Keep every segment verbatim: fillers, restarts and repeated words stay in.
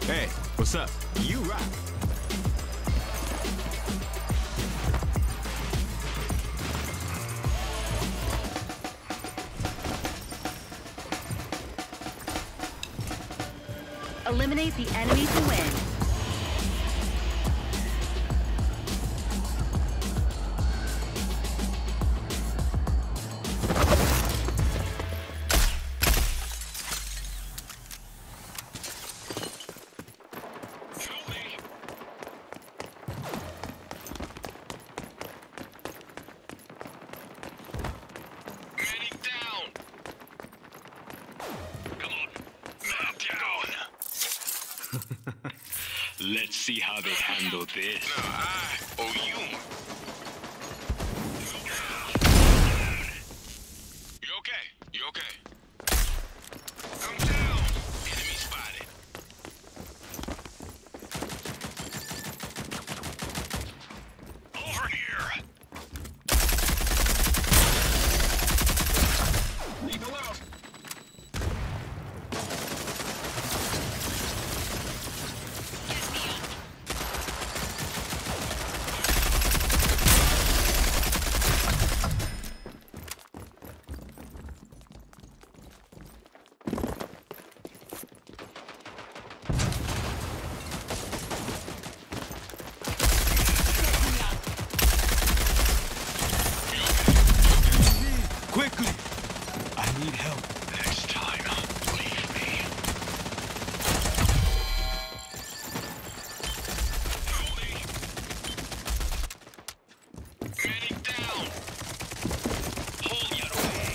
Hey, what's up? You rock. Eliminate the enemy to win. Let's see how they handle this. No, I owe you. You okay? You okay? I'm down. Enemy spotted. Over here. Eagle out. Quickly! I need help. Next time, leave me. Medic down. Hold your way.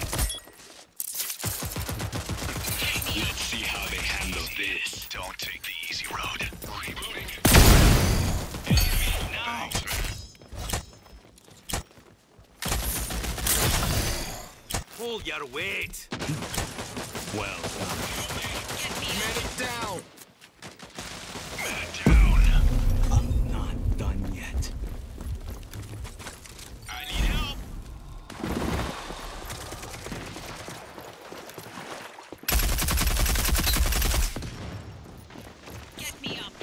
Let's see how they handle this. Don't take the easy road. Rebooting. Now! Hold your weight. Well done. Medic down. Man down. I'm not done yet. I need help. Get me up.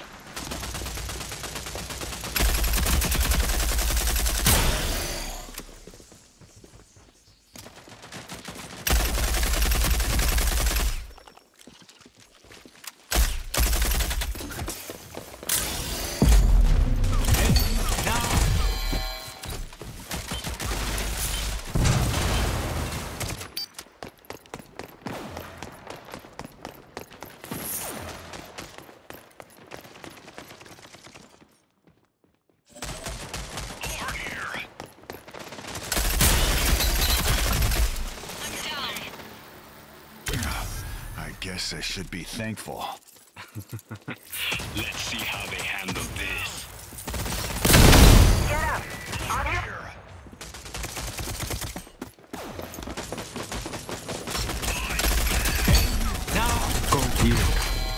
Over here. I guess I should be thankful. Let's see how they handle this. Get up. On your... Here. Now! Go here.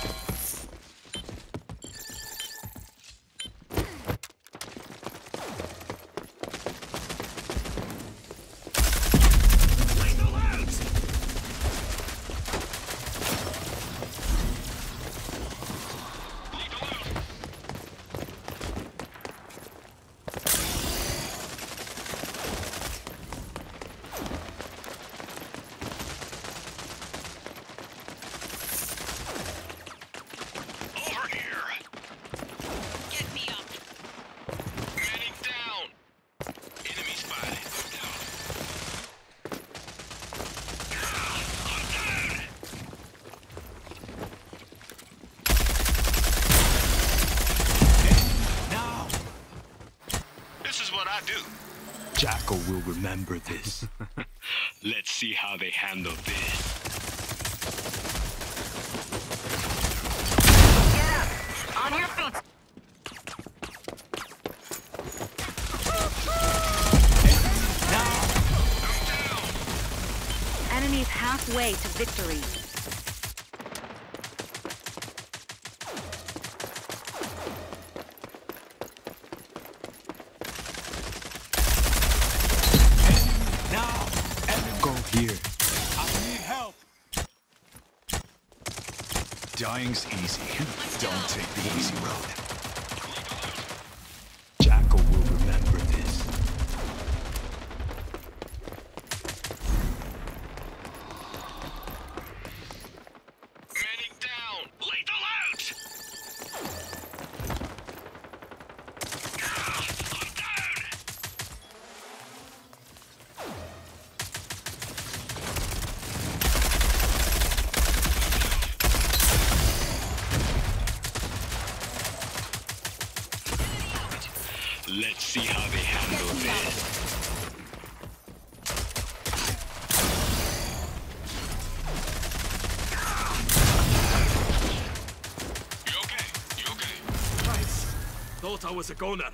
Over here. Get me up. Medic down. Enemy spotted. Down. I'm dead. Now! This is what I do. Jacko will remember this. Let's see how they handle this. Get up. On your feet. Now! I'm down. Enemies halfway to victory. Now! And go here. I need help. Dying's easy. Don't take the easy road. Jackal will remember this. Medic down. Lethal out. Ah, I'm down. Let's see how they handle this. You okay? You okay? Christ! Thought I was a goner.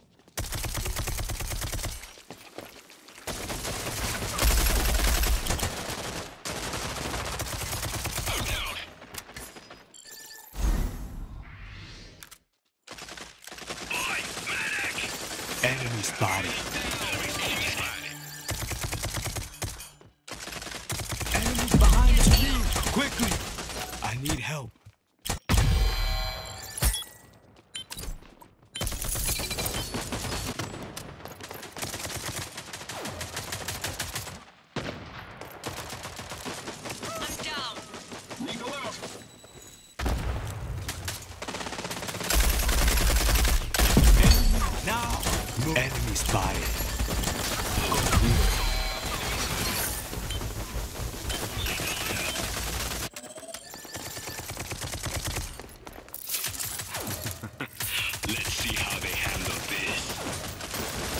I'm down. Boy, medic! Enemy spotted. Enemies behind the tree! Quickly! I need help. I'm down. Lethal out. Now! Enemy spotted. Let's see how they handle this.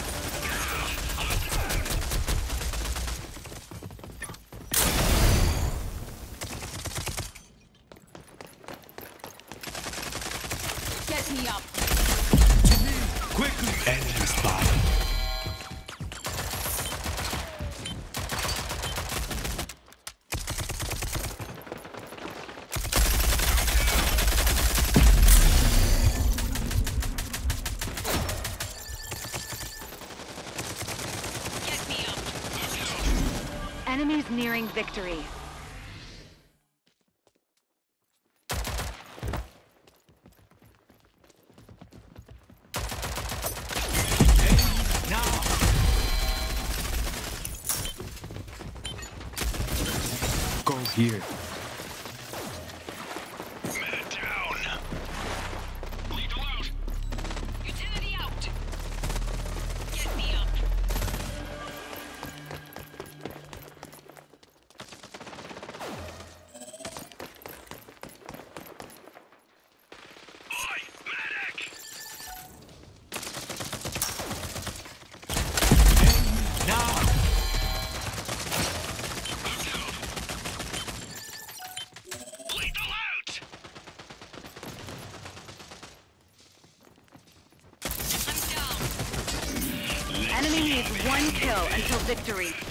Get me up. Quickly! Enemy spotted. Get me up. Enemies nearing victory. Now! Go here. Medic down. Lethal out. Utility out. Get me up. Boy, medic! Now! I'm down. Lethal out. I'm down. Let's Enemy see needs how they one handle kill this. until victory.